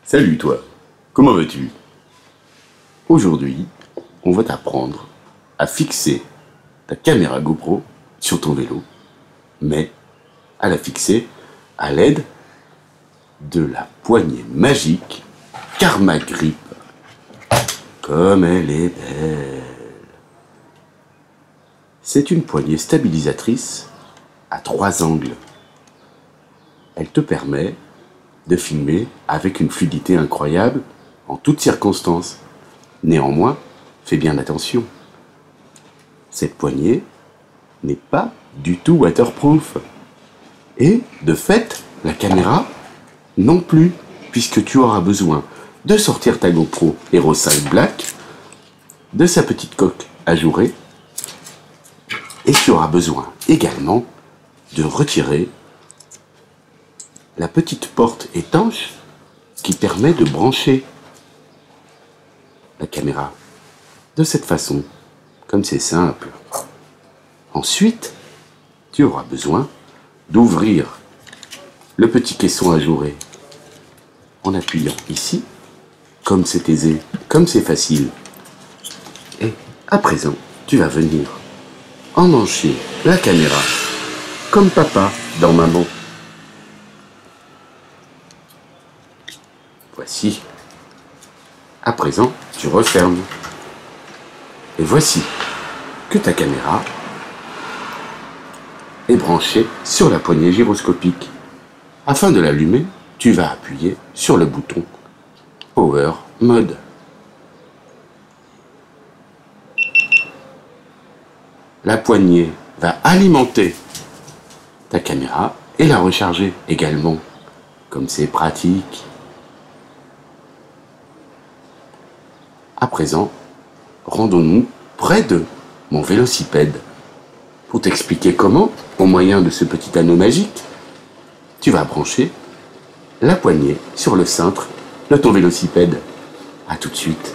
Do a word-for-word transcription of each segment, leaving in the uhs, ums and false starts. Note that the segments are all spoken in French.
Salut toi, comment vas-tu? Aujourd'hui, on va t'apprendre à fixer ta caméra GoPro sur ton vélo, mais à la fixer à l'aide de la poignée magique Karma Grip. Comme elle est belle! C'est une poignée stabilisatrice à trois angles. Elle te permet de filmer avec une fluidité incroyable en toutes circonstances. Néanmoins, fais bien attention. Cette poignée n'est pas du tout waterproof. Et, de fait, la caméra non plus, puisque tu auras besoin de sortir ta GoPro Hero cinq Black, de sa petite coque ajourée, et tu auras besoin également de retirer la petite porte étanche qui permet de brancher la caméra de cette façon, comme c'est simple. Ensuite, tu auras besoin d'ouvrir le petit caisson ajouré en appuyant ici, comme c'est aisé, comme c'est facile. Et à présent, tu vas venir emmancher la caméra comme papa dans maman. Voici. À présent, tu refermes. Et voici que ta caméra est branchée sur la poignée gyroscopique. Afin de l'allumer, tu vas appuyer sur le bouton Power Mode. La poignée va alimenter ta caméra et la recharger également, comme c'est pratique. À présent, rendons-nous près de mon vélocipède pour t'expliquer comment, au moyen de ce petit anneau magique, tu vas brancher la poignée sur le cintre de ton vélocipède. À tout de suite.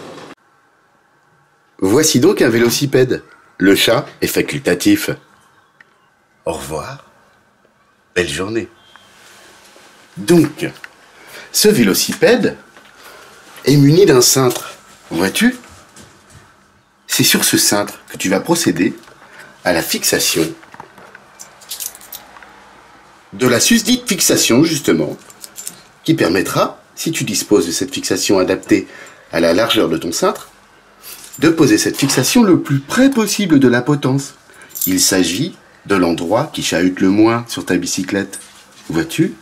Voici donc un vélocipède. Le chat est facultatif. Au revoir. Belle journée. Donc, ce vélocipède est muni d'un cintre. Vois-tu? C'est sur ce cintre que tu vas procéder à la fixation de la susdite fixation, justement, qui permettra, si tu disposes de cette fixation adaptée à la largeur de ton cintre, de poser cette fixation le plus près possible de la potence. Il s'agit de l'endroit qui chahute le moins sur ta bicyclette. Vois-tu?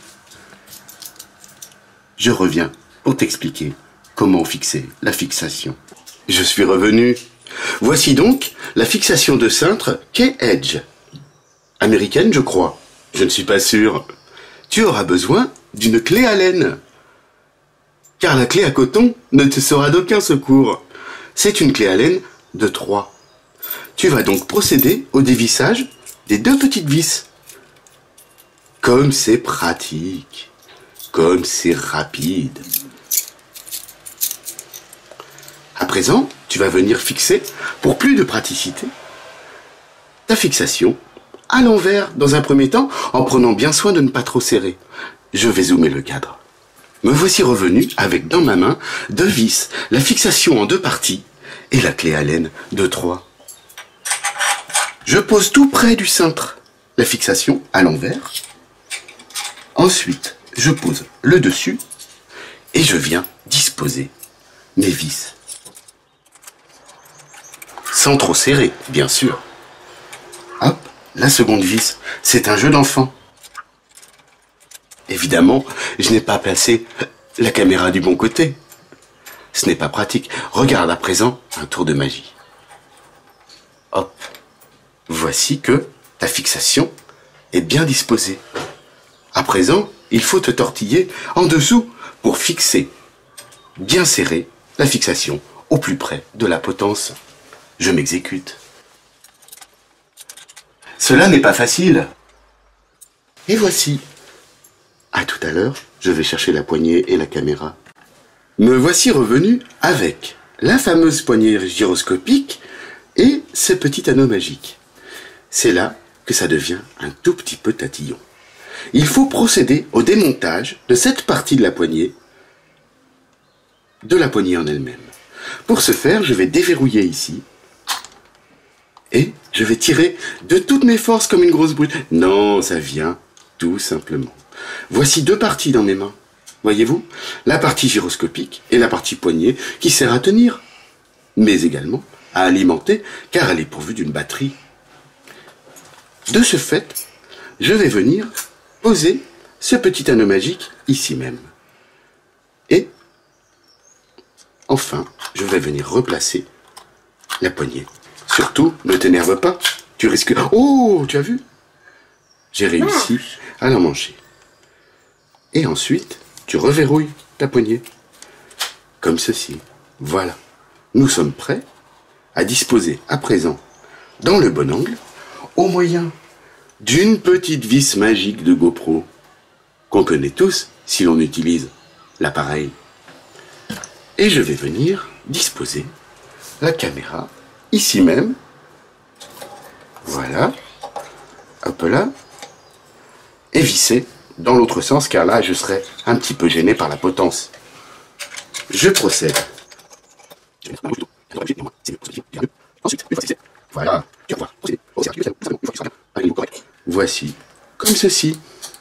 Je reviens pour t'expliquer comment fixer la fixation. Je suis revenu. Voici donc la fixation de cintre K-Edge. Américaine, je crois. Je ne suis pas sûr. Tu auras besoin d'une clé à laine. Car la clé à coton ne te sera d'aucun secours. C'est une clé à laine de trois. Tu vas donc procéder au dévissage des deux petites vis. Comme c'est pratique. Comme c'est rapide. À présent, tu vas venir fixer, pour plus de praticité, ta fixation à l'envers dans un premier temps, en prenant bien soin de ne pas trop serrer. Je vais zoomer le cadre. Me voici revenu avec dans ma main deux vis, la fixation en deux parties et la clé à laine de trois. Je pose tout près du cintre, la fixation à l'envers. Ensuite, je pose le dessus et je viens disposer mes vis. Sans trop serrer, bien sûr. Hop, la seconde vis, c'est un jeu d'enfant. Évidemment, je n'ai pas placé la caméra du bon côté. Ce n'est pas pratique. Regarde à présent un tour de magie. Hop, voici que ta fixation est bien disposée. À présent, il faut te tortiller en dessous pour fixer, bien serré, la fixation au plus près de la potence. Je m'exécute. Cela n'est pas facile. Et voici. À tout à l'heure, je vais chercher la poignée et la caméra. Me voici revenu avec la fameuse poignée gyroscopique et ce petit anneau magique. C'est là que ça devient un tout petit peu tatillon. Il faut procéder au démontage de cette partie de la poignée de la poignée en elle-même. Pour ce faire, je vais déverrouiller ici et je vais tirer de toutes mes forces comme une grosse brute. Non, ça vient tout simplement. Voici deux parties dans mes mains. Voyez-vous? La partie gyroscopique et la partie poignée qui sert à tenir, mais également à alimenter car elle est pourvue d'une batterie. De ce fait, je vais venir poser ce petit anneau magique ici même. Et enfin, je vais venir replacer la poignée. Surtout, ne t'énerve pas, tu risques... Oh, tu as vu? J'ai réussi à la manger. Et ensuite, tu reverrouilles ta poignée. Comme ceci. Voilà. Nous sommes prêts à disposer à présent dans le bon angle au moyen d'une petite vis magique de GoPro qu'on connaît tous si l'on utilise l'appareil. Et je vais venir disposer la caméra ici même. Voilà. Hop là. Et visser dans l'autre sens car là je serais un petit peu gêné par la potence. Je procède. Voilà. Voici comme ceci.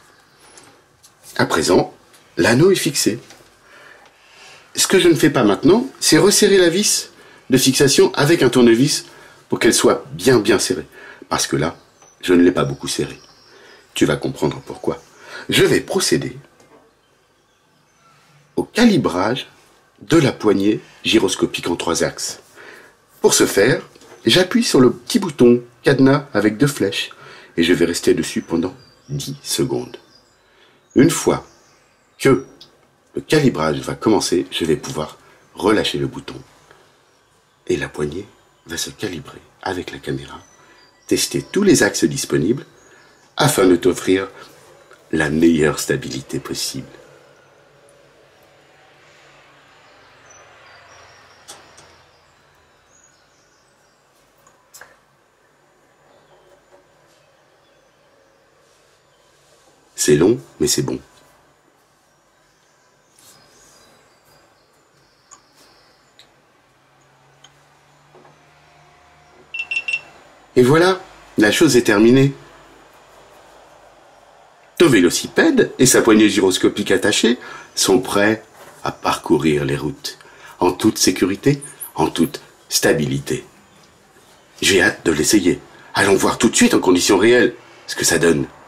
À présent, l'anneau est fixé. Ce que je ne fais pas maintenant, c'est resserrer la vis de fixation avec un tournevis pour qu'elle soit bien bien serrée. Parce que là, je ne l'ai pas beaucoup serrée. Tu vas comprendre pourquoi. Je vais procéder au calibrage de la poignée gyroscopique en trois axes. Pour ce faire, j'appuie sur le petit bouton cadenas avec deux flèches et je vais rester dessus pendant dix secondes. Une fois que le calibrage va commencer, je vais pouvoir relâcher le bouton et la poignée va se calibrer avec la caméra, tester tous les axes disponibles afin de t'offrir la meilleure stabilité possible. C'est long, mais c'est bon. Et voilà, la chose est terminée. Ton vélocipède et sa poignée gyroscopique attachée sont prêts à parcourir les routes, en toute sécurité, en toute stabilité. J'ai hâte de l'essayer. Allons voir tout de suite en conditions réelles ce que ça donne.